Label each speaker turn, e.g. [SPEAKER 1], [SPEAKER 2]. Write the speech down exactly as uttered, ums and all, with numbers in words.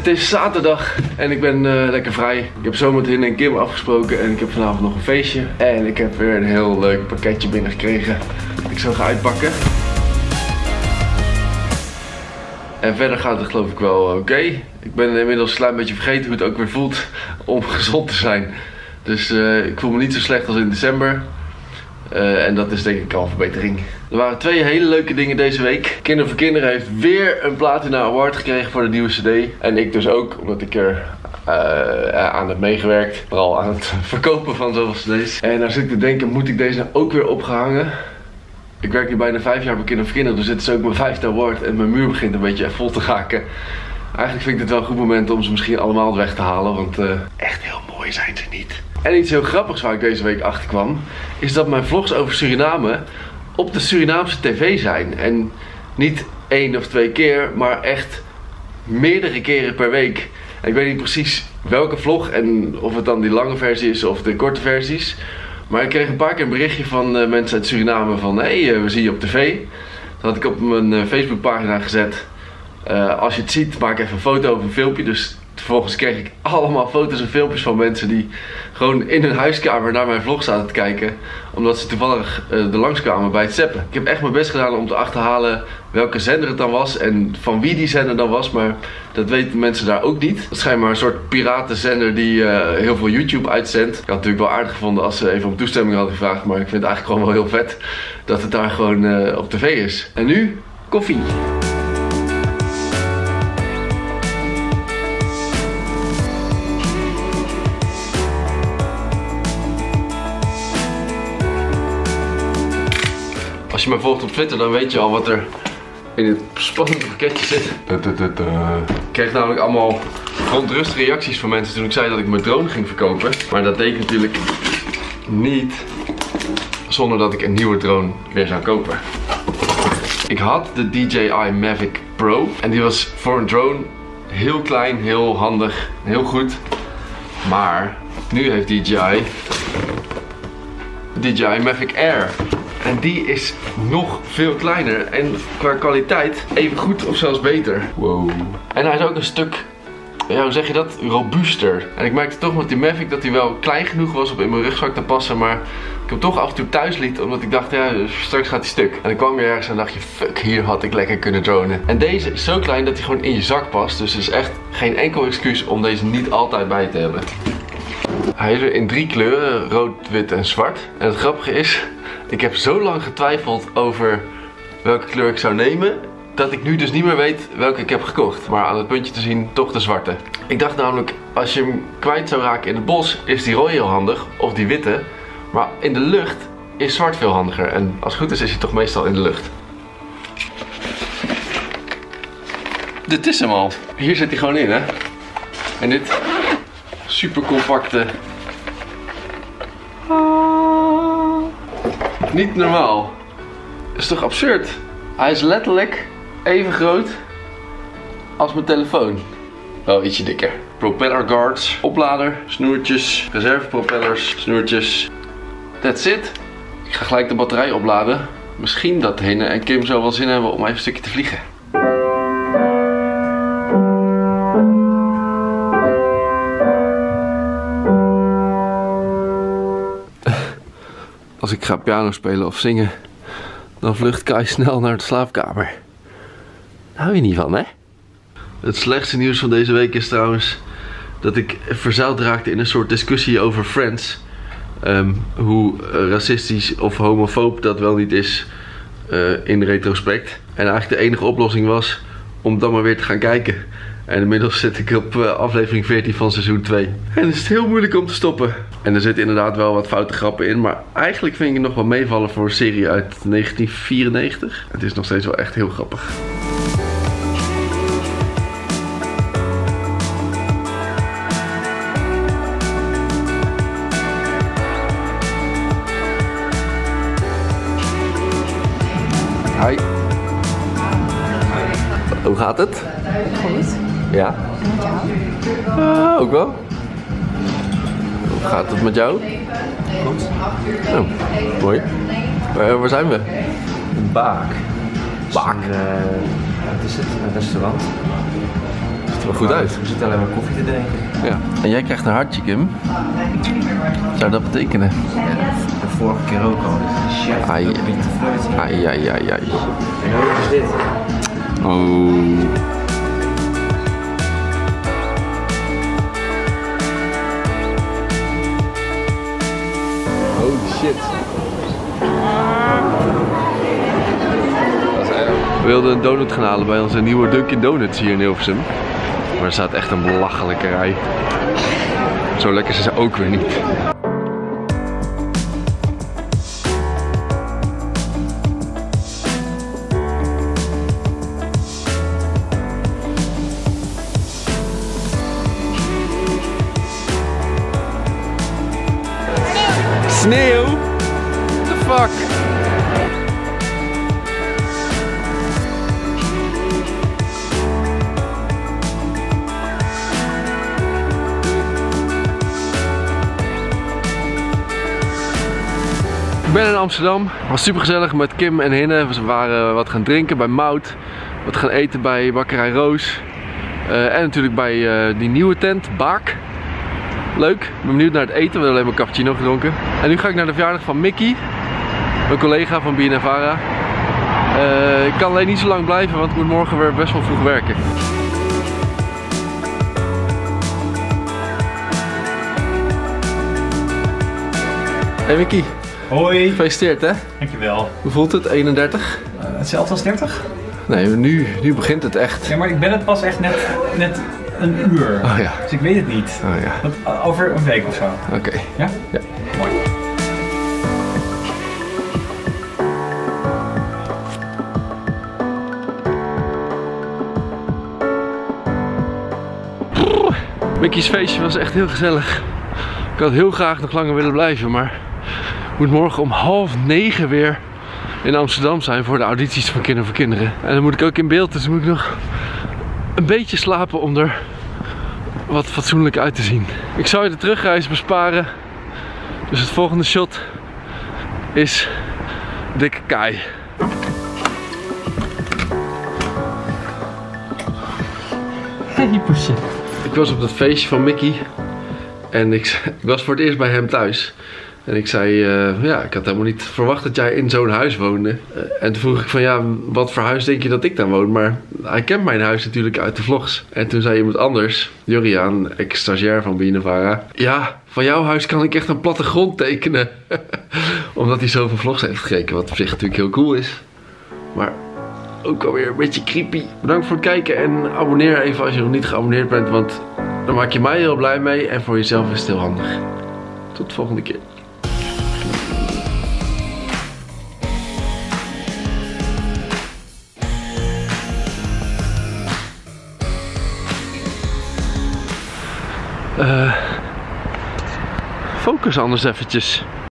[SPEAKER 1] Het is zaterdag en ik ben uh, lekker vrij. Ik heb zo met Hin en Kim afgesproken en ik heb vanavond nog een feestje. En ik heb weer een heel leuk pakketje binnengekregen dat ik zo ga uitpakken. En verder gaat het geloof ik wel oké. Okay. Ik ben inmiddels een klein beetje vergeten hoe het ook weer voelt om gezond te zijn. Dus uh, ik voel me niet zo slecht als in december. Uh, en dat is denk ik al een verbetering. Er waren twee hele leuke dingen deze week. Kinder voor Kinderen heeft weer een Platina Award gekregen voor de nieuwe cd. En ik dus ook, omdat ik er uh, aan heb meegewerkt. Vooral aan het verkopen van zoveel cd's. En daar zit ik te denken, moet ik deze nou ook weer opgehangen? Ik werk nu bijna vijf jaar bij Kinder voor Kinderen, dus dit is ook mijn vijfde award. En mijn muur begint een beetje vol te raken. Eigenlijk vind ik dit wel een goed moment om ze misschien allemaal weg te halen. Want uh, echt heel mooi zijn ze niet. En iets heel grappigs waar ik deze week achter kwam, is dat mijn vlogs over Suriname op de Surinaamse tv zijn. En niet één of twee keer, maar echt meerdere keren per week. En ik weet niet precies welke vlog en of het dan die lange versie is of de korte versies. Maar ik kreeg een paar keer een berichtje van uh, mensen uit Suriname van hé, hey, uh, we zien je op tv. Dat had ik op mijn uh, Facebookpagina gezet. Uh, als je het ziet, maak even een foto of een filmpje. Dus vervolgens kreeg ik allemaal foto's en filmpjes van mensen die gewoon in hun huiskamer naar mijn vlog zaten te kijken. Omdat ze toevallig uh, er langskwamen bij het zappen. Ik heb echt mijn best gedaan om te achterhalen welke zender het dan was en van wie die zender dan was. Maar dat weten mensen daar ook niet. Het schijnt maar een soort piratenzender die uh, heel veel YouTube uitzendt. Ik had het natuurlijk wel aardig gevonden als ze even om toestemming hadden gevraagd. Maar ik vind het eigenlijk gewoon wel heel vet dat het daar gewoon uh, op tv is. En nu koffie. Als je mij volgt op Twitter, dan weet je al wat er in het spannende pakketje zit. Da, da, da, da. Ik kreeg namelijk allemaal verontrust reacties van mensen toen ik zei dat ik mijn drone ging verkopen. Maar dat deed ik natuurlijk niet zonder dat ik een nieuwe drone weer zou kopen. Ik had de D J I Mavic Pro en die was voor een drone heel klein, heel handig, heel goed. Maar nu heeft D J I de D J I Mavic Air. En die is nog veel kleiner en qua kwaliteit even goed of zelfs beter. Wow. En hij is ook een stuk, ja, hoe zeg je dat, robuuster. En ik merkte toch met die Mavic dat hij wel klein genoeg was om in mijn rugzak te passen. Maar ik hem toch af en toe thuis liet, omdat ik dacht, ja, straks gaat hij stuk. En dan kwam je ergens en dacht je, fuck, hier had ik lekker kunnen dronen. En deze is zo klein dat hij gewoon in je zak past. Dus er is echt geen enkel excuus om deze niet altijd bij te hebben. Hij is er in drie kleuren, rood, wit en zwart. En het grappige is, ik heb zo lang getwijfeld over welke kleur ik zou nemen, dat ik nu dus niet meer weet welke ik heb gekocht. Maar aan het puntje te zien, toch de zwarte. Ik dacht namelijk, als je hem kwijt zou raken in het bos, is die rode heel handig, of die witte. Maar in de lucht is zwart veel handiger. En als het goed is, is hij toch meestal in de lucht. Dit is hem al. Hier zit hij gewoon in, hè. En dit super compacte. Niet normaal. Dat is toch absurd? Hij is letterlijk even groot als mijn telefoon. Wel ietsje dikker. Propeller guards, oplader, snoertjes, reservepropellers, snoertjes. That's it. Ik ga gelijk de batterij opladen. Misschien dat Henne en Kim zo wel zin hebben om even een stukje te vliegen. Als ik ga piano spelen of zingen, dan vlucht Kai snel naar de slaapkamer. Daar hou je niet van, hè? Het slechtste nieuws van deze week is trouwens dat ik verzeild raakte in een soort discussie over Friends. Um, hoe racistisch of homofoob dat wel niet is uh, in retrospect. En eigenlijk de enige oplossing was om dan maar weer te gaan kijken. En inmiddels zit ik op uh, aflevering veertien van seizoen twee. En het is heel moeilijk om te stoppen. En er zitten inderdaad wel wat foute grappen in. Maar eigenlijk vind ik het nog wel meevallen voor een serie uit negentien vierennegentig. Het is nog steeds wel echt heel grappig. Hi. Hoe gaat het?
[SPEAKER 2] Goed.
[SPEAKER 1] Ja?
[SPEAKER 2] En met jou?
[SPEAKER 1] Uh, ook wel. Hoe gaat het met jou?
[SPEAKER 2] Goed.
[SPEAKER 1] Oh, mooi. Waar, waar zijn we?
[SPEAKER 3] Baak.
[SPEAKER 1] Baak?
[SPEAKER 3] Een, uh, wat is het? Een restaurant.
[SPEAKER 1] er wel goed uit.
[SPEAKER 3] We zitten alleen maar koffie te drinken.
[SPEAKER 1] Ja. En jij krijgt een hartje, Kim. Wat zou dat betekenen?
[SPEAKER 3] Ja, de vorige keer ook al. Dus de chef
[SPEAKER 1] Ai.
[SPEAKER 3] ook niet te fluiten.
[SPEAKER 1] Ai, ai, ai, ai.
[SPEAKER 3] En hoe is dit?
[SPEAKER 1] Oh. Holy shit. We wilden een donut gaan halen bij onze nieuwe Dunkin' Donuts hier in Hilversum. Maar er staat echt een belachelijke rij. Zo lekker zijn ze ook weer niet. Sneeuw? What the fuck? Ik ben in Amsterdam. Het was super gezellig met Kim en Hinne. We waren wat gaan drinken bij Mout. Wat gaan eten bij Bakkerij Roos. Uh, en natuurlijk bij uh, die nieuwe tent, Baak. Leuk, ik ben benieuwd naar het eten. We hebben alleen maar cappuccino gedronken. En nu ga ik naar de verjaardag van Mickey, mijn collega van B N N Vara. Uh, ik kan alleen niet zo lang blijven, want ik moet morgen weer best wel vroeg werken. Hey Mickey.
[SPEAKER 4] Hoi.
[SPEAKER 1] Gefeliciteerd hè?
[SPEAKER 4] Dankjewel.
[SPEAKER 1] Hoe voelt het? eenendertig?
[SPEAKER 4] Uh, hetzelfde als dertig?
[SPEAKER 1] Nee, nu, nu begint het echt.
[SPEAKER 4] Ja, maar ik ben het pas echt net, net een uur.
[SPEAKER 1] Oh ja.
[SPEAKER 4] Dus ik weet het niet.
[SPEAKER 1] Oh ja.
[SPEAKER 4] Dat, over een week of zo.
[SPEAKER 1] Oké. Okay.
[SPEAKER 4] Ja?
[SPEAKER 1] Ja.
[SPEAKER 4] Mooi.
[SPEAKER 1] Mickey's feestje was echt heel gezellig. Ik had heel graag nog langer willen blijven, maar ik moet morgen om half negen weer in Amsterdam zijn voor de audities van Kinderen voor Kinderen. En dan moet ik ook in beeld, dus dan moet ik nog een beetje slapen om er wat fatsoenlijk uit te zien. Ik zou je de terugreis besparen, dus het volgende shot is Dikke Kai.
[SPEAKER 4] Hey poesje.
[SPEAKER 1] Ik was op dat feestje van Mickey en ik, ik was voor het eerst bij hem thuis. En ik zei, uh, ja, ik had helemaal niet verwacht dat jij in zo'n huis woonde. Uh, en toen vroeg ik van, ja, wat voor huis denk je dat ik dan woon? Maar hij kent mijn huis natuurlijk uit de vlogs. En toen zei iemand anders, Joriaan, ex-stagiair van B N N Vara. Ja, van jouw huis kan ik echt een plattegrond tekenen. Omdat hij zoveel vlogs heeft gekeken, wat op zich natuurlijk heel cool is. Maar ook alweer een beetje creepy. Bedankt voor het kijken en abonneer even als je nog niet geabonneerd bent. Want dan maak je mij heel blij mee en voor jezelf is het heel handig. Tot de volgende keer. Uh, focus anders eventjes.